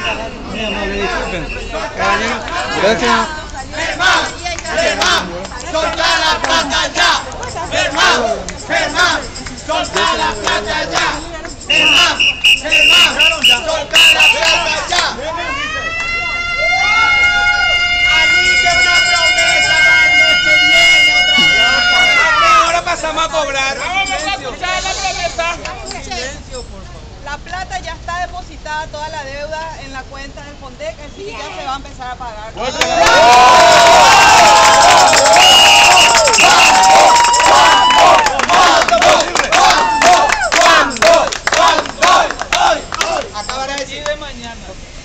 Gracias. Germán, soltá la plata ya. Germán, soltá la plata ya. Germán, soltá la plata ya. Alice una promesa para el mes que viene otra vez. Ahora pasamos a cobrar. Vamos a escuchar la promesa. La plata ya está depositada, toda la deuda en la cuenta del Fondec, así que ya se va a empezar a pagar. Acabará de decir de mañana.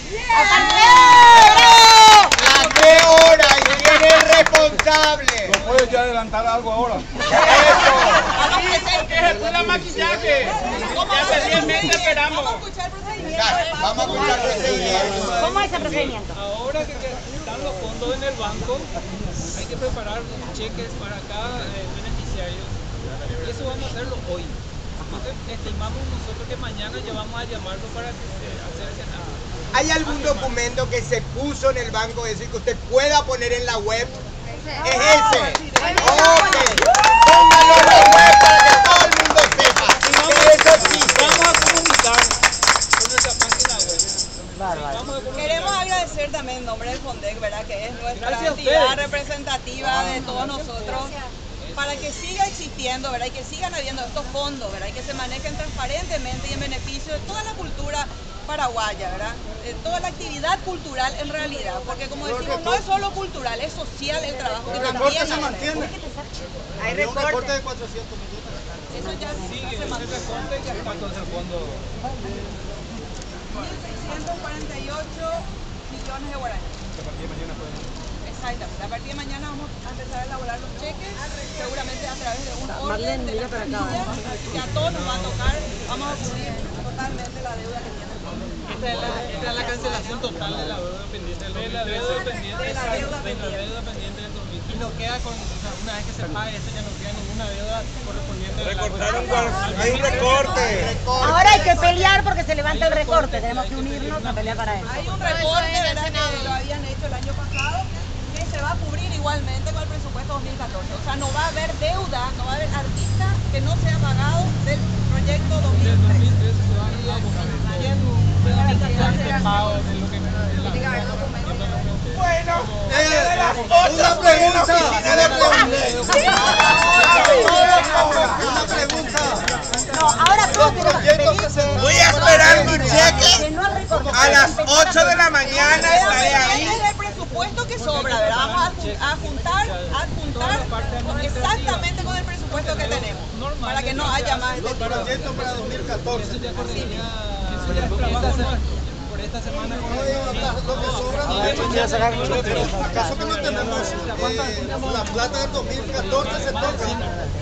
¿A qué hora? ¿Y quién es responsable? ¿No puedes ya adelantar algo ahora? Que se pueda maquillaje. Ya seriamente esperamos. Vamos a escuchar el procedimiento. Vamos a escuchar el procedimiento. ¿Cómo es el procedimiento? Ahora que están los fondos en el banco, hay que preparar los cheques para cada beneficiario. Y eso vamos a hacerlo hoy. Entonces, estimamos nosotros que mañana ya vamos a llamarlo para hacer ese nada. ¿Hay algún documento que se puso en el banco, es decir, que usted pueda poner en la web? Es ese. Ok. Póngalo en la web para que todo el mundo sepa que eso existe. Vamos a comunicar con nuestra página web. Queremos agradecer también en nombre del Fondec, ¿verdad? Que es nuestra Gracias a entidad ustedes. representativa de todos nosotros, para que siga existiendo, ¿verdad? Y que sigan habiendo estos fondos, ¿verdad? Y que se manejen transparentemente y en beneficio de toda la cultura paraguaya, ¿verdad? Toda la actividad cultural en realidad, porque como decimos, no es solo cultural, es social el trabajo que también se mantiene. Hay recortes. Eso ya Sigue se ese mantiene. recorte que cuánto es el fondo. 1.648 millones de guaraníes. Exactamente. A partir de mañana vamos a empezar a elaborar los cheques, seguramente a través de un orden de la planilla, que a todos nos va a tocar. Vamos a cubrir totalmente la deuda que tiene el fondo. Esta es la cancelación total de la deuda pendiente del 2013. De la deuda pendiente del 2013. Y no queda con, una vez que se pague esto ya no queda ninguna deuda correspondiente. Hay un recorte. Ahora hay que pelear porque se levanta el recorte. Tenemos que unirnos a pelear para eso. Hay un recorte, ¿verdad? Que lo habían hecho el año pasado, que se va a cubrir igualmente con el presupuesto 2014. O sea, no va a haber deuda, no va a haber artista que no sea pagado del proyecto 2013. Bueno, otra pregunta. Una pregunta. No, ahora todos tenemos que pedir Voy a esperar mi cheque. que no hay recorte. A las 8 de la mañana estaré ahí. Este es el presupuesto que sobra, ¿verdad? Vamos a juntar exactamente con el presupuesto que tenemos, para que no haya más este tipo de Proyecto para 2014. Por esta semana ¿Acaso que no tenemos la plata del 2014 se toca?